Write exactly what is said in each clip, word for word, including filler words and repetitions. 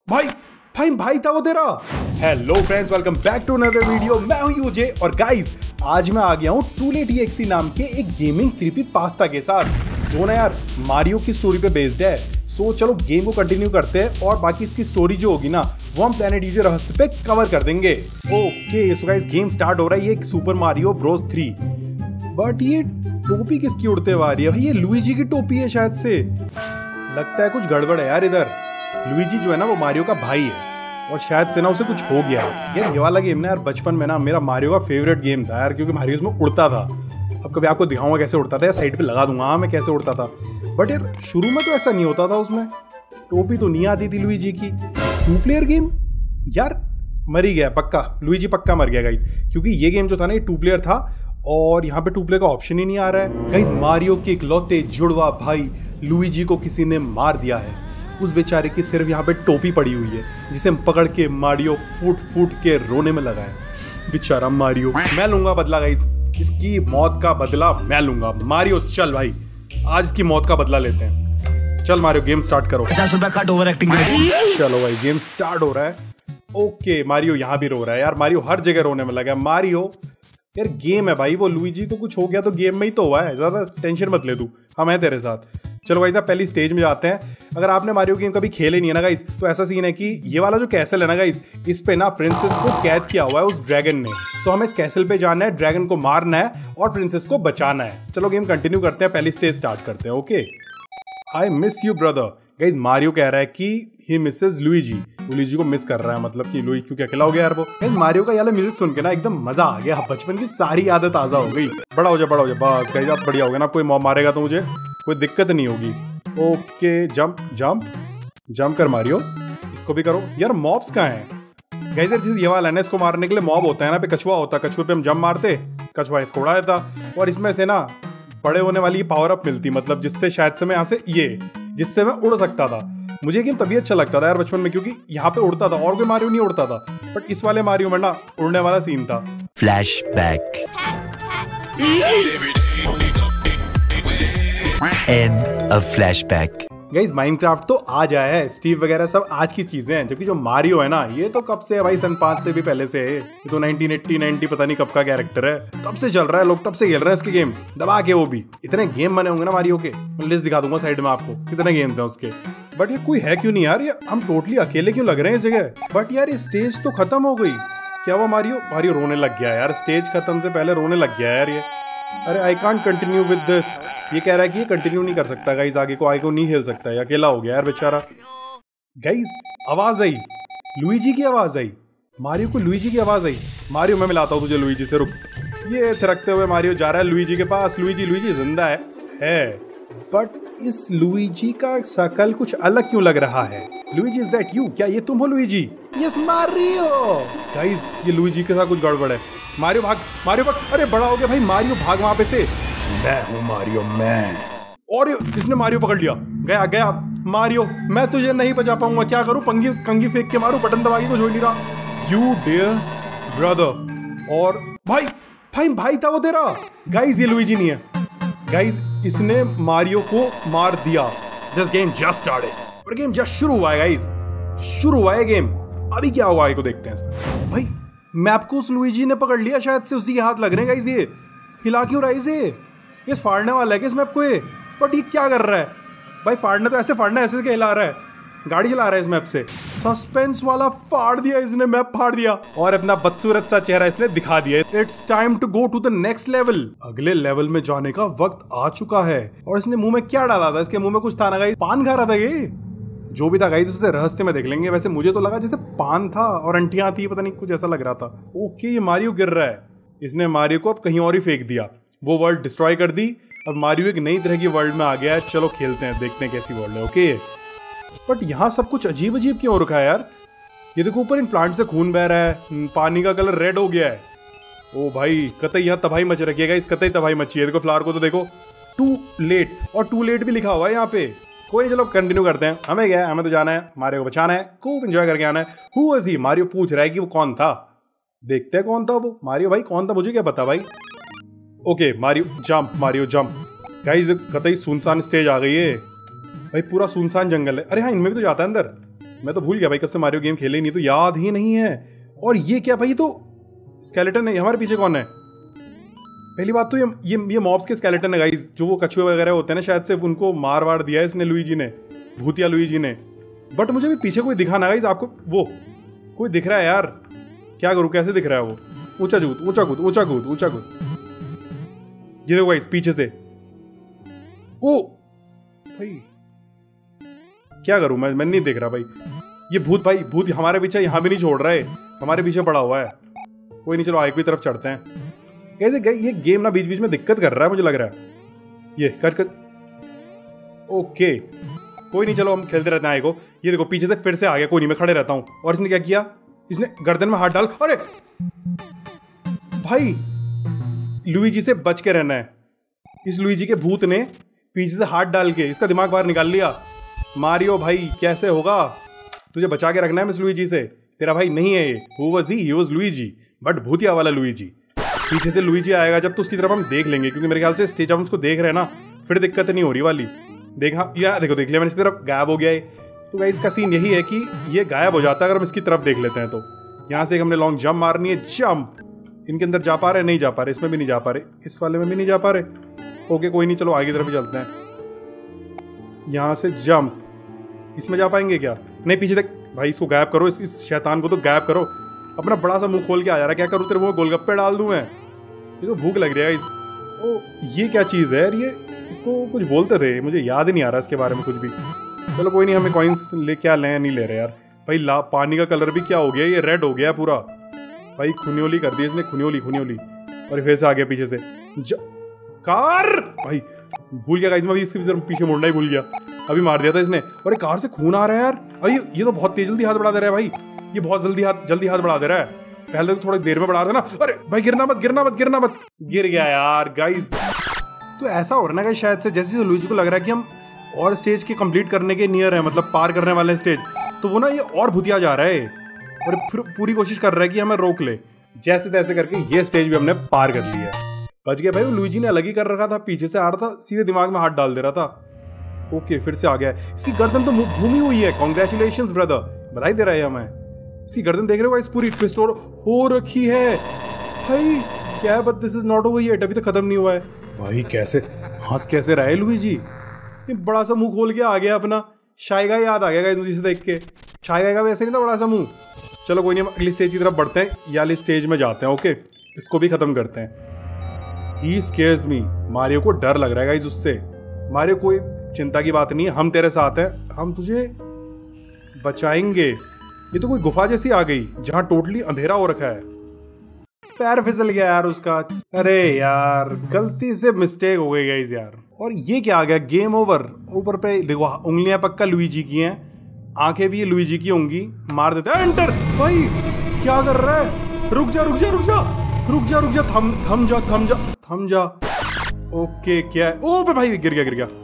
भाई भाई भाई था वो तेरा। Hello friends, welcome back to another video. मैं हूं यूजे और गाइस आज मैं आ गया हूं toilet E X E नाम के एक गेमिंग क्रीपी पास्ता के साथ जो ना यार मारियो की स्टोरी पे बेस्ड है। सो चलो गेम को कंटिन्यू करते हैं और बाकी इसकी स्टोरी जो होगी ना वो हम प्लैनेट यूजे रहस्य पे कवर कर देंगे। Okay so guys game start हो रहा है। ये super Mario Bros three. But ये टोपी किसकी उड़ते हुए आ रही है भाई? ये लुइजी की टोपी है शायद से। लगता है कुछ गड़बड़ है यार इधर। लुइजी जो है ना वो मारियो का भाई है और शायद से ना उसे कुछ हो गया है। यार ये वाला गेम ना यार बचपन में ना मेरा मारियो का फेवरेट गेम था यार, क्योंकि मारियो इसमें उड़ता था। अब कभी आपको दिखाऊंगा कैसे उड़ता था या साइड पे लगा दूंगा हाँ मैं कैसे उड़ता था। बट यार शुरू में तो ऐसा नहीं होता था, उसमें टोपी तो नहीं आती थी लुइजी की। टू प्लेयर गेम यार मर ही गया पक्का, लुइजी पक्का मर गया गाइस, क्योंकि ये गेम जो था ना ये टू प्लेयर था और यहाँ पे टू प्लेयर का ऑप्शन ही नहीं आ रहा है। गाइस मारियो के इकलौते जुड़वा भाई लुइजी को किसी ने मार दिया है। उस बेचारे की सिर्फ यहाँ पे टोपी पड़ी हुई है जिसे पकड़ के मारियो फूट फूट के रोने में लगा है। बेचारा मारियो। मैं लूंगा बदला गाइस, इसकी मौत का बदला मैं लूंगा। मारियो चल भाई आज इसकी मौत का बदला लेते हैं। चल मारियो गेम स्टार्ट करो। पचास रुपया कट ओवर एक्टिंग। चलो भाई गेम स्टार्ट हो रहा है। ओके मारियो यहाँ भी रो रहा है यार। मारियो हर जगह रोने में लगा है। मारियो यार गेम है भाई, वो लुइजी को कुछ हो गया तो गेम में ही तो हुआ है, ज्यादा टेंशन मत ले तू, हम हैं तेरे साथ। चलो गाइस आप पहली स्टेज में जाते हैं। अगर आपने मारियो गेम कभी खेले नहीं है ना गाइस तो ऐसा सीन है कि ये वाला जो कैसल है ना गाइस इस पे ना प्रिंसेस को कैद किया हुआ है उस ड्रैगन ने। तो हमें इस कैसल पे जाना है, ड्रैगन को मारना है और प्रिंसेस को बचाना है। चलो गेम कंटिन्यू करते हैं, पहली स्टेज स्टार्ट करते हैं। Okay I miss you brother. Guys Mario कह रहा है कि ही मिसेस लुइजी, लुइजी को मिस कर रहा है, मतलब कि लुइजी क्योंकि अकेला हो गया यार वो। गाइस मारियो का ये वाला म्यूजिक सुन के ना एकदम मजा आ गया, बचपन की सारी आदत ताजा हो गई। बड़ा हो जा बड़ा हो जा बस गाइस आप बढ़िया हो गया ना, कोई मॉब मारेगा तो मुझे कोई दिक्कत नहीं होगी। ओके जंप जंप जंप कर मारियो, इसको भी करो। यार मॉब्स कहाँ हैं गाइस? यार जिस ये वाला है ना इसको मारने के लिए मॉब होता है ना, पे कछुआ होता है, कछुए पे हम जंप मारते, कछुआ इसको उड़ा देता और इसमें से ना बड़े होने वाली पावर अप मिलती, मतलब जिससे शायद से मैं यहाँ से ये जिससे मैं उड़ सकता था। मुझे गेम तभी अच्छा लगता था यार बचपन में, क्योंकि यहाँ पे उड़ता था और कोई मारियो नहीं उड़ता था। बट इस वाले मारियो में ना उड़ने वाला सीन था। Flashback. And a flashback. Guys Minecraft तो आज आया है, स्टीव वगैरह सब आज की चीजें हैं, जबकि जो मारियो है ना ये तो कब से है भाई, सन पाँच से भी पहले से है। ये तो नाइनटीन एटी नाइनटी पता नहीं कब का कैरेक्टर है, तब से चल रहा है, लोग तब से खेल रहे हैं इसके गेम दबा के। वो भी इतने गेम बने होंगे ना मारियो के, मैं लिस्ट दिखा दूंगा साइड में आपको कितने गेम्स हैं उसके। बट ये कोई है क्यों नहीं यार, ये हम टोटली अकेले क्यों लग रहे हैं इस जगह। बट यार ये स्टेज तो खत्म हो गई क्या? वो मारियो मारियो रोने लग गया यार, स्टेज खत्म से पहले रोने लग गया यार ये। अरे I can't continue with this. ये कह रहा है कि ये कंटिन्यू नहीं कर सकता गाइस, आगे को आगे को नहीं खेल सकता है, अकेला हो गया यार बेचारा। गाइस आवाज आई, लुइजी की आवाज आई, मारियो को लुइजी की आवाज आई। मारियो मैं मिलाता हूँ तुझे लुइजी से, रुक। ये थिरकते हुए मारियो जा रहा है लुइजी के पास। लुइजी लुइजी जिंदा है है बट इस लुइजी का शकल कुछ अलग क्यों लग रहा है? Luigi is that you? क्या ये तुम हो लुइजी? Yes Mario. गाइस ये लुइजी के साथ कुछ गड़बड़ है। मारियो भाग मारियो भाग। अरे बड़ा हो गया भाई मारियो, भाग वहां पे से। मैं हूं मारियो मैं। और इसने मारियो पकड़ लिया। गया गया मारियो, मैं तुझे नहीं बचा पाऊंगा, क्या करूं? पंगी कंगी फेंक के मारूं, बटन दबा के कुछ हो नहीं रहा। You dear brother. और भाई भाई भाई था वो तेरा। गाइस ये लुइजी नहीं है गाइस, इसने मारियो को मार दिया। दिस गेम जस्ट स्टार्टेड और गेम जस्ट शुरू हुआ है गाइस, शुरू हुआ है गेम। अभी क्या हुआ आगे को देखते हैं इसमें। भाई मैप को उस लुइजी ने पकड़ लिया, शायद से उसी के हाथ लग रहे हैं गाइस। ये हिला क्यों रहा है इसे? ये फाड़ने वाला है क्या इस मैप को ये? बट ये क्या कर रहा है भाई? फाड़ने तो ऐसे फाड़ना है, ऐसे क्या हिला रहा है? गाड़ी चला रहा है इस मैप से। सस्पेंस वाला फाड़ दिया इसने, मैप फाड़ दिया और अपना बदसूरत सा चेहरा इसने दिखा दिया। It's time to go to the next level. अगले लेवल में जाने का वक्त आ चुका है। और इसने मुंह में क्या डाला था? इसके मुंह में कुछ था ना गाइस, पान खा रहा था ये। जो भी था गाइस उसे रहस्य में देख लेंगे। वैसे मुझे तो लगा जैसे पान था और अंटियां थी, पता नहीं कुछ ऐसा लग रहा था। ओके ये मारियो गिर रहा है, इसने मारियो को अब कहीं और ही फेंक दिया, वो वर्ल्ड डिस्ट्रॉय कर दी। अब मारियो एक नई तरह की वर्ल्ड में आ गया है। चलो खेलते हैं, देखते हैं कैसी वर्ल्ड है। ओके बट यहाँ सब कुछ अजीब अजीब क्यों हो रखा है यार? ये देखो ऊपर इन प्लांट से खून बह रहा है, पानी का कलर रेड हो गया है। ओ भाई कतई यहाँ तबाही मच रखी है गाइस, कतई तबाही मची है। देखो फ्लावर को तो देखो, टू लेट, और टू लेट भी लिखा हुआ है यहाँ पे। कोई नहीं चलो कंटिन्यू करते हैं। हमें क्या है, हमें तो जाना है, मारियो को बचाना है, खूब एंजॉय करके आना है। Who was he? मारियो पूछ रहा है कि वो कौन था। देखते हैं कौन था वो। मारियो भाई कौन था, मुझे क्या पता भाई। Okay Mario jump, Mario jump. Guys कतई सुनसान स्टेज आ गई है भाई, पूरा सुनसान जंगल है। अरे हाँ इनमें भी तो जाता है अंदर। मैं तो भूल गया भाई, कब से मारियो गेम खेले ही नहीं, तो याद ही नहीं है। और ये क्या भाई, तो स्केलेटन है, हमारे पीछे कौन है? पहली बात तो ये ये ये मॉब्स के स्केलेटन है गाइस, जो वो कछुए वगैरह होते हैं ना, शायद से उनको मार वार दिया है इसने लुइजी ने, भूतिया लुइजी ने। बट मुझे भी पीछे कोई दिखा ना गाइस, आपको वो कोई दिख रहा है यार? क्या करूं, कैसे दिख रहा है वो? ऊंचा कूद, ऊंचा कूद, ऊंचा कूद, ऊंचा कूद। ये देखो गाइस पीछे से। ओ भाई क्या करूं मैं, मैं नहीं देख रहा भाई। ये भूत भाई, भूत हमारे पीछे यहां भी नहीं छोड़ रहा है, हमारे पीछे पड़ा हुआ है। कोई नहीं, चलो आगे की तरफ चढ़ते हैं। कैसे ये गेम ना बीच बीच में दिक्कत कर रहा है मुझे लग रहा है। ये कर कर ओके, कोई नहीं, चलो हम खेलते रहते हैं आगे को। ये देखो पीछे से फिर से आ गया, कोई नहीं, मैं खड़े रहता हूं। और इसने क्या किया, इसने गर्दन में हाथ डाल, अरे भाई लुइजी से बच के रहना है। इस लुइजी के भूत ने पीछे से हाथ डाल के इसका दिमाग बाहर निकाल लिया। मारियो भाई कैसे होगा, तुझे बचा के रखना है मिस लुइजी से। तेरा भाई नहीं है ये, who was he, he was Luigi, but भूतिया वाला लुइजी। पीछे से लुइजी आएगा जब तो उसकी तरफ हम देख लेंगे, क्योंकि मेरे ख्याल से स्टेज हम उसको देख रहे हैं ना, फिर दिक्कत नहीं हो रही वाली। देखा या देखो, देख लिया मैंने, इसकी तरफ गायब हो गया है। तो गाइस इसका सीन यही है कि ये गायब हो जाता है अगर हम इसकी तरफ देख लेते हैं। तो यहाँ से हमने लॉन्ग जंप मारनी है, जंप। इनके अंदर जा पा रहे, नहीं जा पा रहे, इसमें भी नहीं जा पा रहे, इस वाले में भी नहीं जा पा रहे। ओके कोई नहीं, चलो आगे की तरफ ही चलते हैं। यहाँ से जंप, इसमें जा पाएंगे क्या? नहीं, पीछे तक भाई, इसको गायब करो, इस, इस शैतान को तो गायब करो। अपना बड़ा सा मुंह खोल के आ जा रहा है, क्या करूँ तेरे मुंह में गोलगप्पे डाल दूं मैं? ये तो भूख लग रही है। इस ओ ये क्या चीज़ है यार, ये इसको कुछ बोलते थे, मुझे याद ही नहीं आ रहा इसके बारे में कुछ भी। चलो कोई नहीं, हमें कॉइन्स ले क्या लें, नहीं ले रहे यार भाई। ला पानी का कलर भी क्या हो गया, ये रेड हो गया पूरा भाई, खुनियोली कर दी इसने, खुनियोली खुनियोली। और फिर से आ गया पीछे से ज... कार भाई, भूल गया गाइस, मैं अभी इसके पीछे मुड़ना ही भूल गया, अभी मार दिया था इसने। और एक कार से खून आ रहा है यार, अरे ये तो बहुत तेज जल्दी हाथ बढ़ा दे रहा है भाई, ये बहुत जल्दी हाथ जल्दी हाथ बढ़ा दे रहा है। पहले तो थोड़ी देर में बढ़ा रहा था ना। अरे भाई गिरना मत, गिरना मत, गिरना मत। गिर गया यार गाइस। तो ऐसा हो रहा है गाइस, शायद से जैसे लुइजी को लग रहा है कि हम और स्टेज के कंप्लीट करने के नियर है, मतलब पार करने वाले स्टेज, तो वो ना ये और भुतिया जा रहा है और फिर पूरी कोशिश कर रहा है कि हमें रोक ले। जैसे तैसे करके ये स्टेज भी हमने पार कर लिया। बच गया भाई, वो लुइजी ने अलग ही कर रखा था, पीछे से आ रहा था, सीधे दिमाग में हाथ डाल दे रहा था। ओके फिर से आ गया। इसकी गर्दन तो घूमी हुई है, कॉन्ग्रेचुलेशंस ब्रदर, बधाई दे रहा है हमें। इसकी गर्दन देख रहे हो गाइस, पूरी ट्विस्ट हो रखी है भाई। क्या है, but this is not over yet, अभी तक खत्म नहीं हुआ है भाई। कैसे हंस कैसे रहे लुइजी, ये बड़ा सा मुंह खोल के आ गया अपना। शाई गाय याद आ गया गाइस मुझे इसे देख के, शाई गाय का वैसे नहीं था बड़ा सा मुंह। चलो कोई नहीं, हम अगली स्टेज की तरफ बढ़ते हैं, या अगली स्टेज में जाते हैं। ओके इसको भी खत्म करते हैं। ही स्केयर्स मी, मारियो को डर लग रहा है गाइस उससे। मारियो कोई चिंता की बात नहीं है, हम तेरे साथ हैं, हम तुझे बचाएंगे। ये तो कोई गुफा जैसी आ गई जहां टोटली अंधेरा हो रखा है। पैर फिसल गया यार उसका, अरे यार गलती से मिस्टेक हो गई गाइस यार। और ये क्या आ गया, गेम ओवर। ऊपर पे देखो उंगलियां पक्का लुइजी की हैं, आंखें भी लुइजी की होंगी। मार देते हैं एंटर। भाई क्या कर रहा है, रुक जा रुक जा रुक जा रुक जा रुक जा, थम थम जा थम जा थम जा। ओके क्या है, ओ भाई गिर गया गिर गया,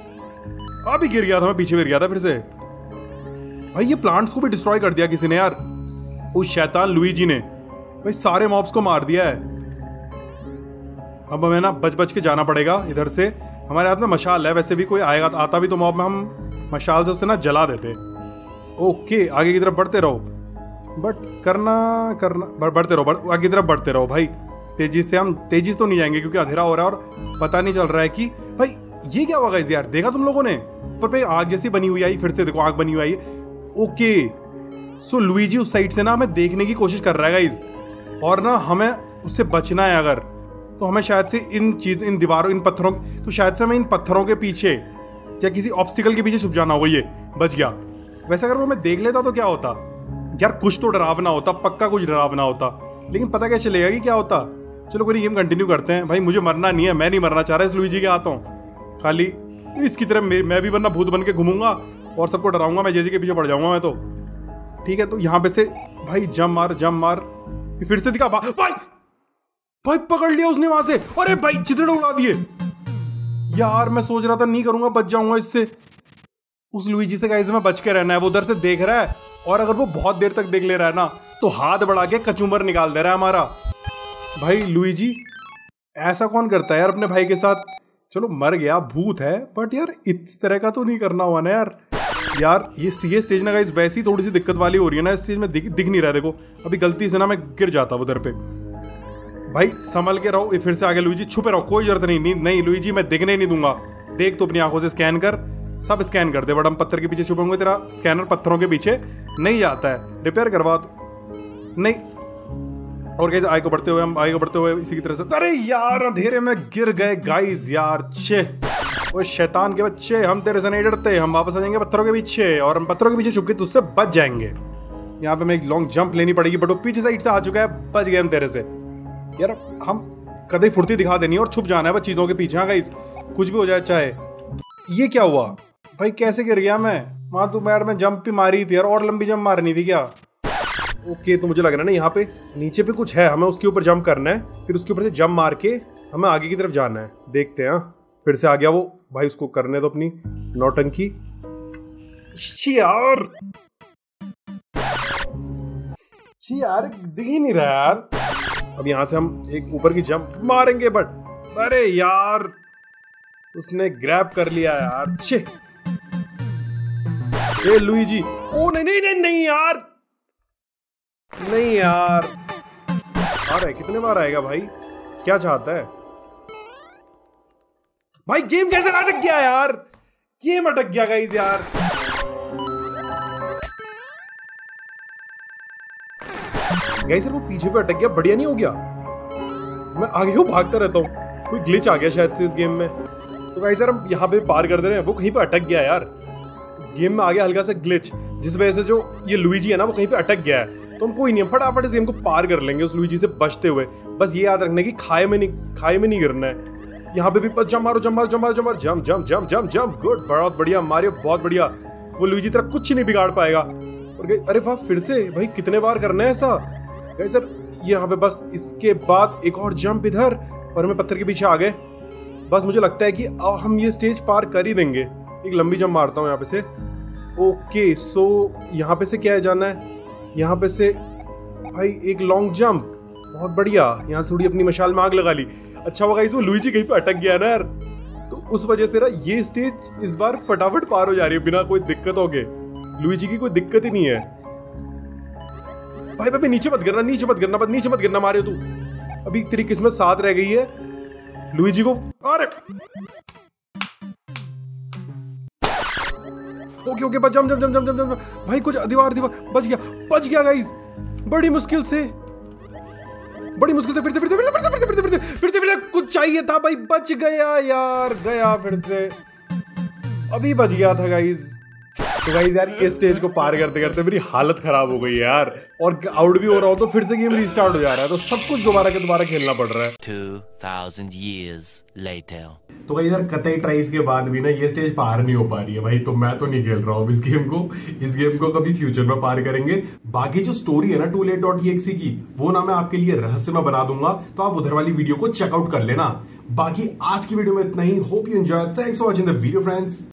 अभी गिर गया था मैं, पीछे गिर गया था फिर से। भाई ये प्लांट्स को भी डिस्ट्रॉय कर दिया किसी ने यार, उस शैतान लुइजी ने भाई, सारे मॉब्स को मार दिया है। अब हमें ना बच बच के जाना पड़ेगा इधर से। हमारे हाथ में मशाल है, वैसे भी कोई आएगा आता भी तो मॉब में हम मशाल से उससे ना जला देते। ओके आगे की तरफ बढ़ते रहो, बट करना करना बढ़ते रहो, बढ़, आगे की तरफ बढ़ते रहो भाई। तेजी से, हम तेजी से तो नहीं जाएंगे क्योंकि अंधेरा हो रहा है और पता नहीं चल रहा है कि भाई ये क्या होगा यार। देखा तुम लोगों ने पर पे आग जैसी बनी हुई आई, फिर से देखो आग बनी हुई आई। ओके सो लुइजी उस साइड से ना हमें देखने की कोशिश कर रहा है गाइज, और ना हमें उससे बचना है। अगर तो हमें शायद से इन चीज इन दीवारों इन पत्थरों तो शायद से हमें इन पत्थरों के पीछे या किसी ऑब्स्टिकल के पीछे छुप जाना होगा। ये बच गया। वैसे अगर वो हमें देख लेता तो क्या होता यार, कुछ तो डरावना होता, पक्का कुछ डरावना होता, लेकिन पता क्या चलेगा कि क्या होता। चलो कोई गेम कंटिन्यू करते हैं भाई, मुझे मरना नहीं है, मैं नहीं मरना चाह रहा इस लुइजी के हाथों। खाली इसकी तरह मैं भी वरना भूत बन के घूमूंगा और सबको डराऊंगा, मैं जेजी के पीछे पड़ जाऊंगा मैं तो। ठीक है तो यहाँ पे से भाई जम मार जम मार, फिर से दिखा भाई भाई पकड़ लिया उसने वहां से। अरे भाई चितड़े उड़ा दिए यार, मैं सोच रहा था नहीं करूंगा, बच जाऊंगा इससे। उस लुइजी से गाइस में बच के रहना है, वो उधर से देख रहा है और अगर वो बहुत देर तक देख ले रहा है ना तो हाथ बढ़ा के कचूमर निकाल दे रहा है हमारा भाई लुइजी। ऐसा कौन करता है यार अपने भाई के साथ। चलो मर गया, भूत है, बट यार इस तरह का तो नहीं करना हुआ ना यार। यार ये ये स्टेज ना गाइस वैसी थोड़ी सी दिक्कत वाली हो रही है ना, इस स्टेज में दिख, दिख नहीं रहा। देखो अभी गलती से ना मैं गिर जाता उधर पे। भाई संभल के रहो, फिर से आगे लुइजी, छुपे रहो, कोई जरूरत नहीं। नहीं, नहीं लुइजी मैं दिखने नहीं दूंगा। देख तो अपनी आंखों से स्कैन कर, सब स्कैन कर दे। बट हम पत्थर के पीछे छुपेंगे, तेरा स्कैनर पत्थरों के पीछे नहीं जाता है। रिपेयर करवा तो नहीं। और गाइस आगे बढ़ते हुए हम आगे बढ़ते हुए इसी की तरह से, अरे यार अंधेरे में गिर गए गाइस यार। छे वो शैतान के बच्चे, हम तेरे से नहीं डरते, हम वापस आ जाएंगे पत्थरों के पीछे और हम पत्थरों के पीछे छुप के तुझसे बच जाएंगे। यहाँ पे हमें एक लॉन्ग जंप लेनी पड़ेगी, बट वो पीछे साइड से आ चुका है, बच गए हम तेरे से। यार हम कदे फुर्ती दिखा देनी है और छुप जाना है बस चीजों के पीछे। हाँ गाइस कुछ भी हो जाए चाहे। ये क्या हुआ भाई, कैसे गिर गया मैं? वहां तो यार मैं जंप भी मारी थी यार, और लंबी जंप मारनी थी क्या? ओके तो मुझे लग रहा है ना यहाँ पे नीचे पे कुछ है, हमें उसके ऊपर जंप करना है, फिर उसके ऊपर से जंप मार के हमें आगे की तरफ जाना है। देखते हैं। फिर से आ गया वो भाई, उसको करने दो अपनी नौटंकी। यार यार दिख ही नहीं रहा यार। अब यहाँ से हम एक ऊपर की जंप मारेंगे, बट अरे यार उसने ग्रैब कर लिया यार। छे ए लुइजी, ओ नहीं नहीं नहीं नहीं यार, नहीं यार। आ रहा है, कितने बार आएगा भाई? क्या चाहता है भाई? गेम कैसे अटक गया यार? गेम अटक गया गाइस यार। गाइस सर वो पीछे पे अटक गया, बढ़िया नहीं हो गया? मैं आगे को भागता रहता हूँ, कोई ग्लिच आ गया शायद से इस गेम में। तो गाइस सर हम यहाँ पे पार कर दे रहे हैं, वो कहीं पे अटक गया यार। गेम में आ गया हल्का सा ग्लिच, जिस वजह से जो ये लुइजी है ना वो कहीं पे अटक गया है। तो हम कोई नहीं, फटाफट इस गेम को पार कर लेंगे उस लुइजी से बचते हुए। बस ये याद रखना कि खाए में नहीं खाए में नहीं गिरना है। यहाँ पे भी बस जंप मारो, जंप मारो, जंप मारो, जंप मारो, jump jump jump jump jump. Good, बहुत बढ़िया मारियो, बहुत बढ़िया। वो लुइजी तेरा कुछ नहीं बिगाड़ पाएगा। और अरे वाह, फिर से भाई कितने बार करना है ऐसा? गाइस सर यहाँ पे बस इसके बाद एक और जंप इधर, और हमें पत्थर के पीछे आ गए। बस मुझे लगता है कि हम ये स्टेज पार कर ही देंगे। एक लंबी जंप मारता हूँ यहाँ पे से। ओके सो यहाँ पे से क्या है, जाना है यहाँ पे से भाई एक लॉन्ग जंप, बहुत बढ़िया। यहाँ से थोड़ी अपनी मशाल में आग लगा ली। अच्छा होगा इस वो लुइजी कहीं पे अटक गया ना यार, तो उस वजह से ना ये स्टेज इस बार फटाफट पार हो जा रही है बिना कोई दिक्कत हो गए। लुइजी की कोई दिक्कत ही नहीं है। भाई भाई नीचे मत गिरना, नीचे मत गिरना, बस नीचे मत गिरना मारियो तू। अभी तेरी किस्मत साथ रह गई है लुइजी को। अरे ओके ओके बच, जम जम जम जम जम जम भाई, कुछ दीवार दीवार, बच गया बच गया गाइस, बड़ी मुश्किल से बड़ी मुश्किल से। फिर से फिर से फिर से फिर से फिर से फिर से फिर से फिर से कुछ चाहिए था भाई, बच गया यार, गया फिर से, अभी बच गया था गाइस। तो गाइस यार ये स्टेज को पार करते करते मेरी हालत खराब हो गई यार, और आउट भी हो रहा हूँ तो फिर से गेम रीस्टार्ट हो जा रहा है, तो सब कुछ दोबारा के दोबारा खेलना पड़ रहा है। two thousand years later. तो भाई यार कतई ट्राइज के बाद भी ना ये स्टेज पार नहीं हो पा रही है भाई, तो मैं तो नहीं खेल रहा हूँ इस गेम को। इस गेम को कभी फ्यूचर में पार करेंगे। बाकी जो स्टोरी है ना too late dot E X E की, वो ना मैं आपके लिए रहस्यमय बना दूंगा, तो आप उधर वाली वीडियो को चेकआउट कर लेना। बाकी आज की वीडियो में इतना ही। Hope you enjoy, thanks for watching the video friends.